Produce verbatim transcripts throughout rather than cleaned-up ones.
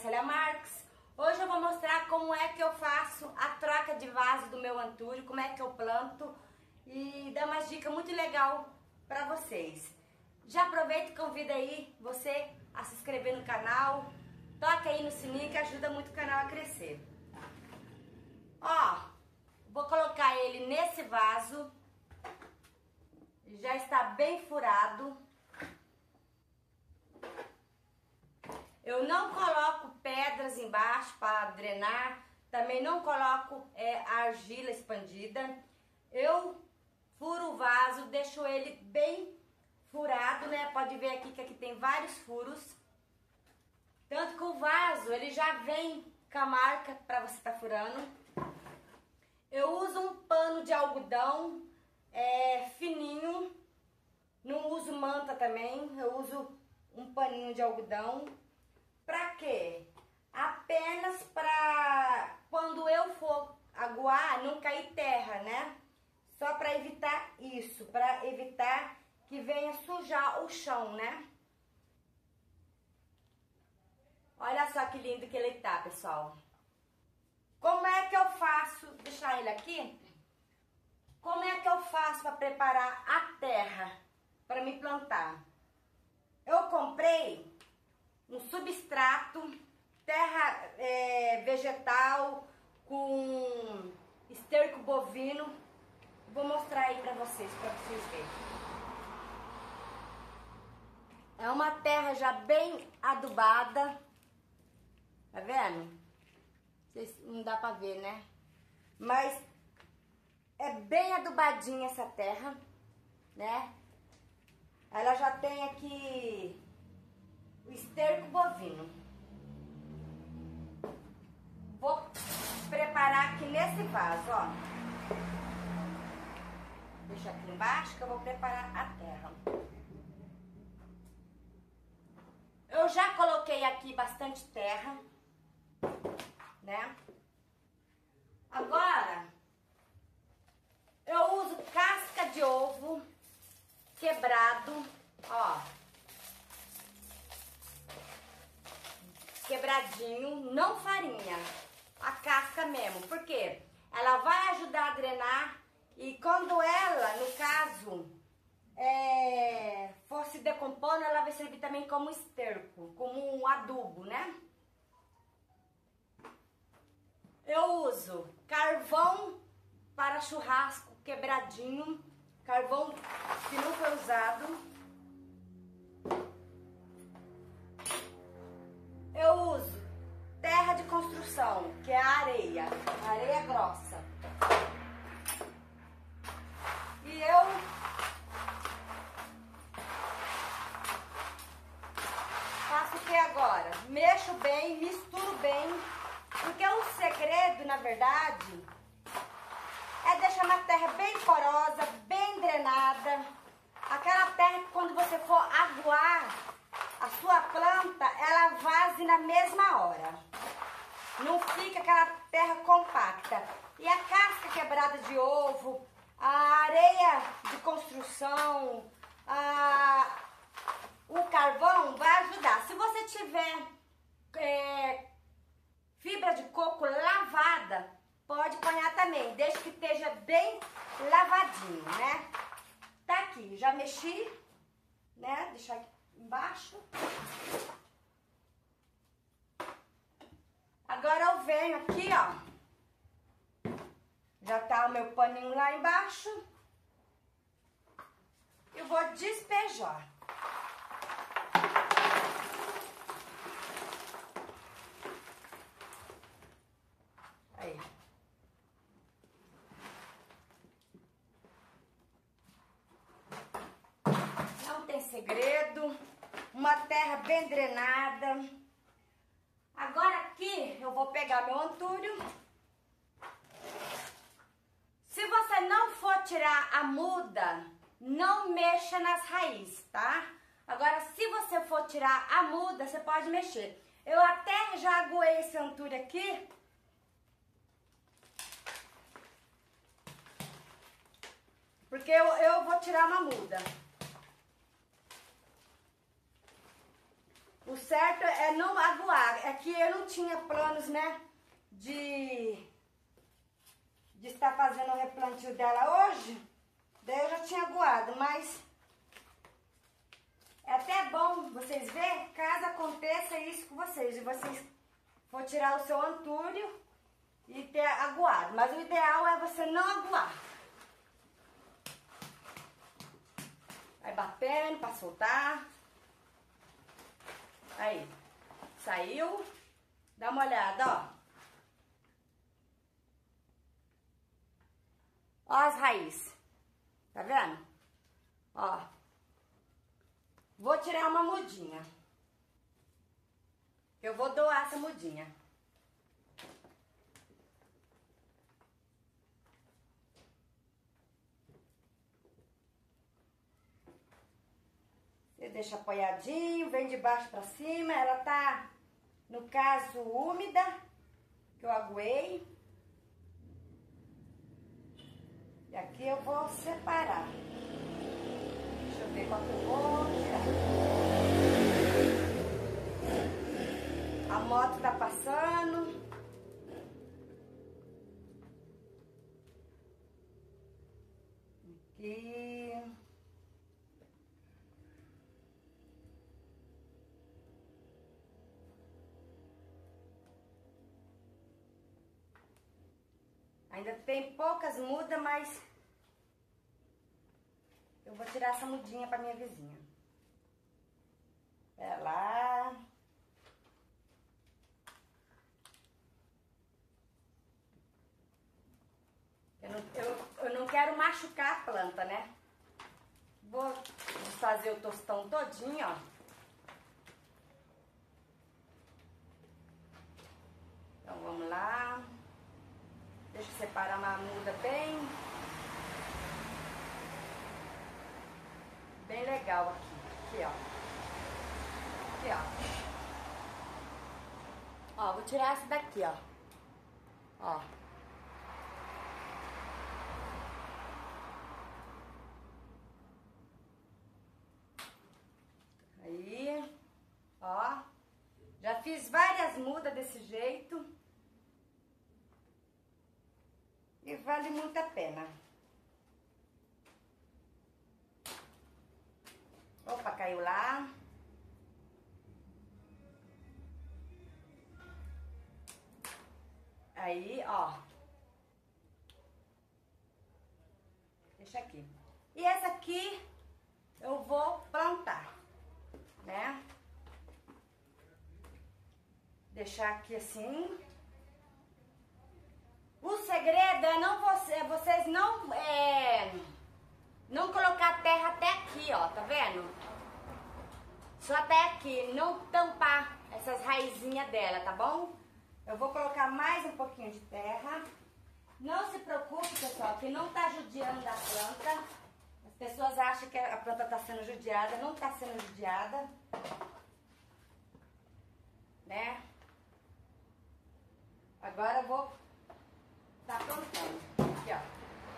Célia Marques. Hoje eu vou mostrar como é que eu faço a troca de vaso do meu antúrio, como é que eu planto e dar uma dica muito legal para vocês. Já aproveita e convida aí você a se inscrever no canal, toca aí no sininho que ajuda muito o canal a crescer. Ó, vou colocar ele nesse vaso, já está bem furado. Eu não coloco pedras embaixo para drenar, também não coloco é, argila expandida. Eu furo o vaso, deixo ele bem furado, né? Pode ver aqui que aqui tem vários furos. Tanto que o vaso, ele já vem com a marca para você estar tá furando. Eu uso um pano de algodão é, fininho, não uso manta também, eu uso um paninho de algodão. Pra quê? Apenas para quando eu for aguar não cair terra, né? Só para evitar isso, para evitar que venha sujar o chão, né? Olha só que lindo que ele tá, pessoal. Como é que eu faço, deixar ele aqui? Como é que eu faço para preparar a terra para me plantar? Eu comprei um substrato, terra é, vegetal com esterco bovino. Vou mostrar aí pra vocês, pra vocês verem. É uma terra já bem adubada. Tá vendo? Vocês, não dá pra ver, né? Mas é bem adubadinha essa terra, né? Ela já tem aqui o esterco bovino. Vou preparar aqui nesse vaso, ó. Deixa aqui embaixo que eu vou preparar a terra. Eu já coloquei aqui bastante terra, né? Agora, eu uso casca de ovo quebrado, ó. Quebradinho, não farinha, a casca mesmo, porque ela vai ajudar a drenar e quando ela, no caso, é, for se decompondo, ela vai servir também como esterco, como um adubo, né? Eu uso carvão para churrasco quebradinho, carvão que não foi usado. Eu uso terra de construção, que é a areia, areia grossa. E eu faço o que agora? Mexo bem, misturo bem, porque o segredo, na verdade, é deixar uma terra bem porosa, bem drenada. Aquela terra que quando você for aguar a sua planta, ela vaze na mesma hora. Não fica aquela terra compacta. E a casca quebrada de ovo, a areia de construção, a, o carvão vai ajudar. Se você tiver é, fibra de coco lavada, pode apanhar também, desde que esteja bem lavadinho, né? Tá aqui, já mexi, né? Deixar aqui embaixo. Agora eu venho aqui, ó. Já tá o meu paninho lá embaixo. Eu vou despejar. Aí. Não tem segredo. Uma terra bem drenada. Agora aqui eu vou pegar meu antúrio. Se você não for tirar a muda, não mexa nas raízes, tá? Agora, se você for tirar a muda, você pode mexer. Eu até já aguei esse antúrio aqui. Porque eu, eu vou tirar uma muda. O certo é não aguar. É que eu não tinha planos, né, de, de estar fazendo o replantio dela hoje. Daí eu já tinha aguado, mas é até bom vocês verem, caso aconteça isso com vocês, e vocês for tirar o seu antúrio e ter aguado. Mas o ideal é você não aguar. Vai batendo pra soltar. Aí, saiu. Dá uma olhada, ó. Ó as raízes. Tá vendo? Ó. Vou tirar uma mudinha. Eu vou doar essa mudinha. Você deixa apoiadinho, vem de baixo pra cima. Ela tá, no caso, úmida, que eu aguei. E aqui eu vou separar. Deixa eu ver qual que eu vou tirar. A moto tá passando. Aqui. Ainda tem poucas mudas, mas eu vou tirar essa mudinha pra minha vizinha. Pera lá. Eu não, eu, eu não quero machucar a planta, né? Vou fazer o tostão todinho, ó. Então vamos lá. Deixa eu separar uma muda bem, bem legal aqui. Aqui, ó. Aqui, ó. Ó, vou tirar essa daqui, ó. Ó. Aí, ó. Já fiz várias mudas desse jeito. E vale muito a pena. Opa, caiu lá. Aí, ó. Deixa aqui. E essa aqui eu vou plantar, né? Deixar aqui assim. O segredo é não você, vocês não, é, não colocar terra até aqui, ó, tá vendo? Só até aqui, não tampar essas raizinhas dela, tá bom? Eu vou colocar mais um pouquinho de terra. Não se preocupe, pessoal, que não tá judiando a planta. As pessoas acham que a planta tá sendo judiada, não tá sendo judiada, né? Agora eu vou tá plantando. Aqui, ó.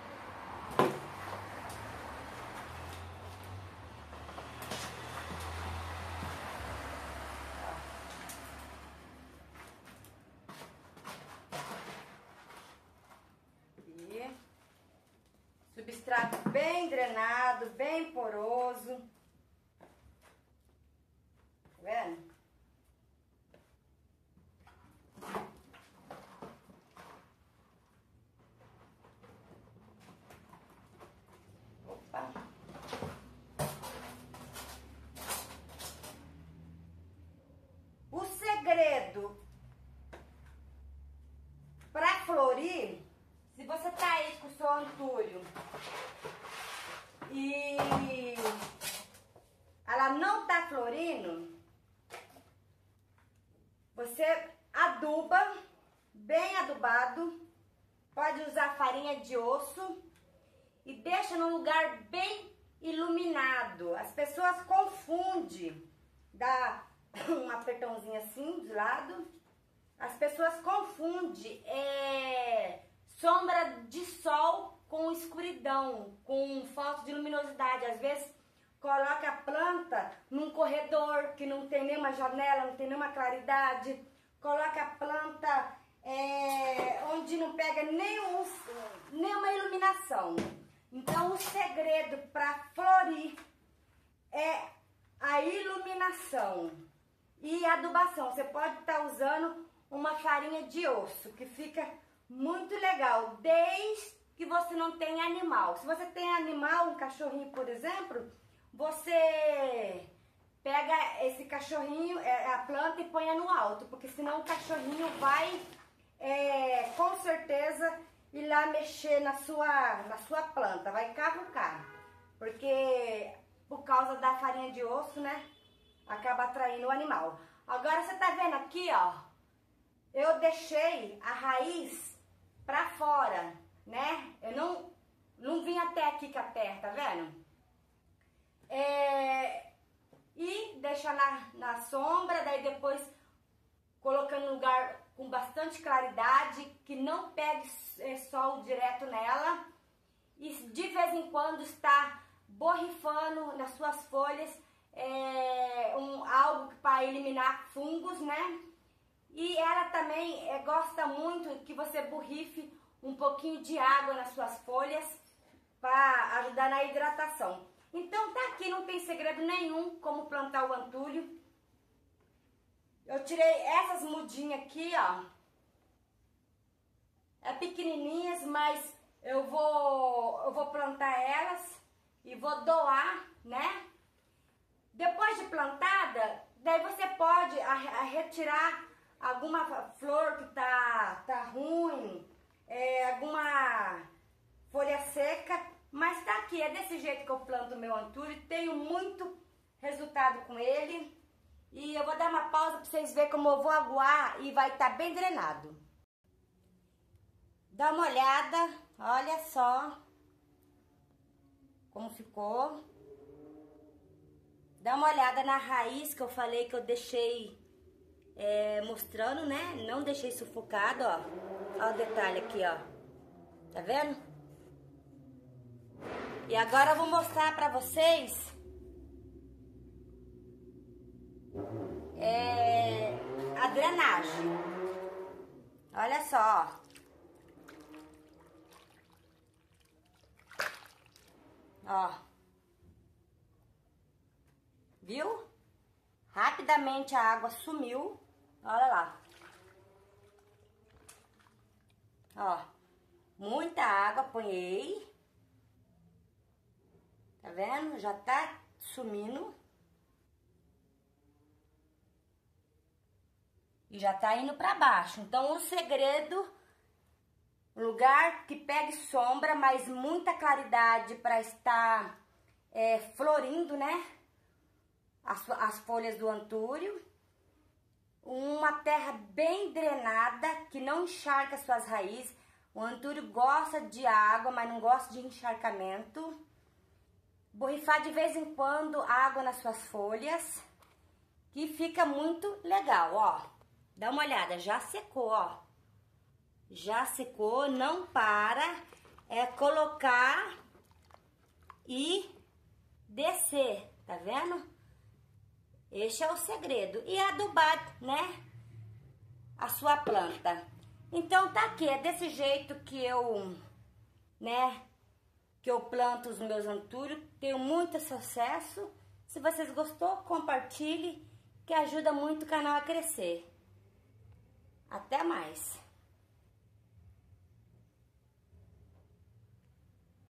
Aqui. Substrato bem drenado, bem poroso. Tá vendo? O segredo para florir, se você tá aí com o seu antúrio e ela não tá florindo, você aduba, bem adubado, pode usar farinha de osso e deixa num lugar bem iluminado. As pessoas confundem, dá um apertãozinho assim de lado. As pessoas confundem é, sombra de sol com escuridão, com falta de luminosidade. Às vezes coloque a planta num corredor que não tem nenhuma janela, não tem nenhuma claridade. Coloque a planta é, onde não pega nenhum, nenhuma iluminação. Então, o segredo para florir é a iluminação e adubação. Você pode estar usando uma farinha de osso, que fica muito legal, desde que você não tenha animal. Se você tem animal, um cachorrinho, por exemplo, você pega esse cachorrinho, a planta, e põe no alto, porque senão o cachorrinho vai, é, com certeza, ir lá mexer na sua, na sua planta, vai cavucar, porque por causa da farinha de osso, né, acaba atraindo o animal. Agora você tá vendo aqui, ó, eu deixei a raiz pra fora, né, eu não, não vim até aqui com a terra, tá vendo? É, e deixar na, na sombra, daí depois colocando em lugar com bastante claridade, que não pegue sol direto nela, e de vez em quando está borrifando nas suas folhas é, um, algo para eliminar fungos, né? E ela também é, gosta muito que você borrife um pouquinho de água nas suas folhas para ajudar na hidratação. Então tá aqui, não tem segredo nenhum como plantar o antúrio. Eu tirei essas mudinhas aqui, ó. É pequenininhas, mas eu vou, eu vou plantar elas e vou doar, né? Depois de plantada, daí você pode a, a retirar alguma flor que tá, tá ruim, é, alguma folha seca, mas tá aqui, é desse jeito que eu planto o meu antúrio, tenho muito resultado com ele. E eu vou dar uma pausa para vocês verem como eu vou aguar e vai estar bem drenado. Dá uma olhada, olha só como ficou. Dá uma olhada na raiz que eu falei que eu deixei é, mostrando, né? Não deixei sufocado, ó. Olha o detalhe aqui, ó. Tá vendo? E agora eu vou mostrar pra vocês é, a drenagem. Olha só, ó. Viu? Rapidamente a água sumiu. Olha lá. Ó, muita água apanhei. Tá vendo? Já tá sumindo. E já tá indo pra baixo. Então, o segredo, lugar que pegue sombra, mas muita claridade para estar é, florindo, né? As, as folhas do antúrio. Uma terra bem drenada, que não encharca suas raízes. O antúrio gosta de água, mas não gosta de encharcamento. Borrifar de vez em quando água nas suas folhas, que fica muito legal, ó. Dá uma olhada, já secou, ó. Já secou, não para. É colocar e descer, tá vendo? Este é o segredo. E adubar, né? A sua planta. Então, tá aqui, é desse jeito que eu, né? Que eu planto os meus antúrios. Tenho muito sucesso. Se vocês gostou, compartilhe, que ajuda muito o canal a crescer. Até mais!